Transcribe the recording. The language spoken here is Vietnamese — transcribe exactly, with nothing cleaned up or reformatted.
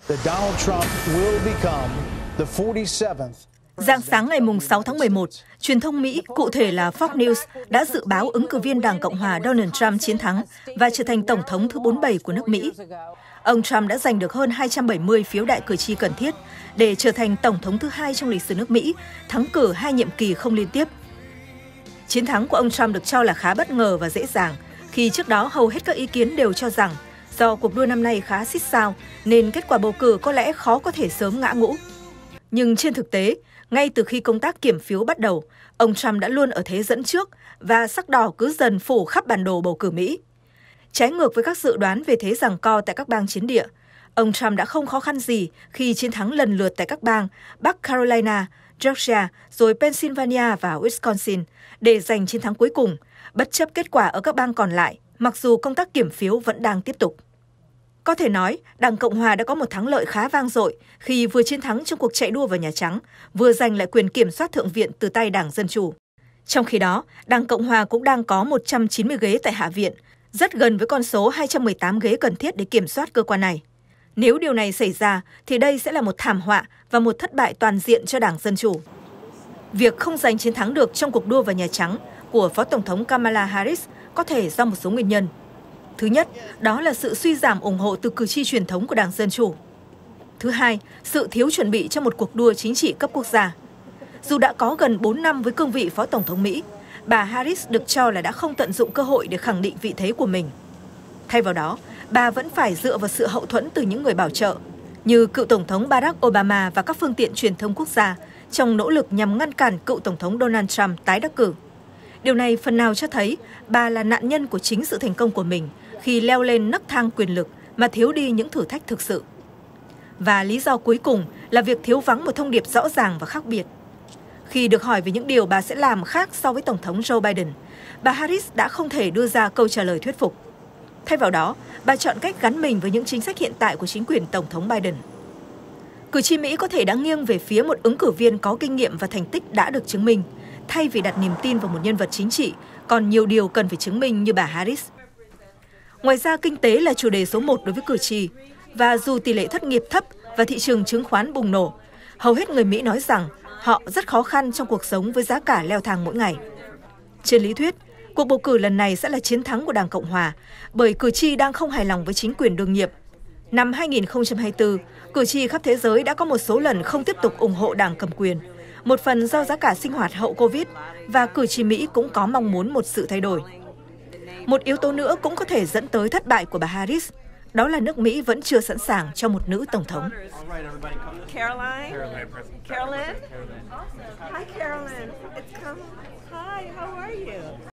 Rạng sáng ngày sáu tháng mười một, truyền thông Mỹ, cụ thể là Fox News, đã dự báo ứng cử viên Đảng Cộng hòa Donald Trump chiến thắng và trở thành Tổng thống thứ bốn mươi bảy của nước Mỹ. Ông Trump đã giành được hơn hai trăm bảy mươi phiếu đại cử tri cần thiết để trở thành Tổng thống thứ hai trong lịch sử nước Mỹ, thắng cử hai nhiệm kỳ không liên tiếp. Chiến thắng của ông Trump được cho là khá bất ngờ và dễ dàng, khi trước đó hầu hết các ý kiến đều cho rằng do cuộc đua năm nay khá xít xao nên kết quả bầu cử có lẽ khó có thể sớm ngã ngũ. Nhưng trên thực tế, ngay từ khi công tác kiểm phiếu bắt đầu, ông Trump đã luôn ở thế dẫn trước và sắc đỏ cứ dần phủ khắp bản đồ bầu cử Mỹ. Trái ngược với các dự đoán về thế giằng co tại các bang chiến địa, ông Trump đã không khó khăn gì khi chiến thắng lần lượt tại các bang Bắc Carolina, Georgia, rồi Pennsylvania và Wisconsin để giành chiến thắng cuối cùng, bất chấp kết quả ở các bang còn lại, mặc dù công tác kiểm phiếu vẫn đang tiếp tục. Có thể nói, Đảng Cộng hòa đã có một thắng lợi khá vang dội khi vừa chiến thắng trong cuộc chạy đua vào Nhà Trắng, vừa giành lại quyền kiểm soát Thượng viện từ tay Đảng Dân Chủ. Trong khi đó, Đảng Cộng hòa cũng đang có một trăm chín mươi ghế tại Hạ viện, rất gần với con số hai trăm mười tám ghế cần thiết để kiểm soát cơ quan này. Nếu điều này xảy ra, thì đây sẽ là một thảm họa và một thất bại toàn diện cho Đảng Dân Chủ. Việc không giành chiến thắng được trong cuộc đua vào Nhà Trắng của Phó Tổng thống Kamala Harris có thể do một số nguyên nhân. Thứ nhất, đó là sự suy giảm ủng hộ từ cử tri truyền thống của Đảng Dân Chủ. Thứ hai, sự thiếu chuẩn bị cho một cuộc đua chính trị cấp quốc gia. Dù đã có gần bốn năm với cương vị Phó Tổng thống Mỹ, bà Harris được cho là đã không tận dụng cơ hội để khẳng định vị thế của mình. Thay vào đó, bà vẫn phải dựa vào sự hậu thuẫn từ những người bảo trợ, như cựu Tổng thống Barack Obama và các phương tiện truyền thông quốc gia, trong nỗ lực nhằm ngăn cản cựu Tổng thống Donald Trump tái đắc cử. Điều này phần nào cho thấy bà là nạn nhân của chính sự thành công của mình khi leo lên nấc thang quyền lực mà thiếu đi những thử thách thực sự. Và lý do cuối cùng là việc thiếu vắng một thông điệp rõ ràng và khác biệt. Khi được hỏi về những điều bà sẽ làm khác so với Tổng thống Joe Biden, bà Harris đã không thể đưa ra câu trả lời thuyết phục. Thay vào đó, bà chọn cách gắn mình với những chính sách hiện tại của chính quyền Tổng thống Biden. Cử tri Mỹ có thể đã nghiêng về phía một ứng cử viên có kinh nghiệm và thành tích đã được chứng minh, thay vì đặt niềm tin vào một nhân vật chính trị, còn nhiều điều cần phải chứng minh như bà Harris. Ngoài ra, kinh tế là chủ đề số một đối với cử tri, và dù tỷ lệ thất nghiệp thấp và thị trường chứng khoán bùng nổ, hầu hết người Mỹ nói rằng họ rất khó khăn trong cuộc sống với giá cả leo thang mỗi ngày. Trên lý thuyết, cuộc bầu cử lần này sẽ là chiến thắng của Đảng Cộng hòa, bởi cử tri đang không hài lòng với chính quyền đương nhiệm. Năm hai nghìn không trăm hai mươi tư, cử tri khắp thế giới đã có một số lần không tiếp tục ủng hộ đảng cầm quyền, một phần do giá cả sinh hoạt hậu Covid, và cử tri Mỹ cũng có mong muốn một sự thay đổi. Một yếu tố nữa cũng có thể dẫn tới thất bại của bà Harris, đó là nước Mỹ vẫn chưa sẵn sàng cho một nữ tổng thống. Caroline? Caroline? Hi, Caroline. It's come. Hi, how are you?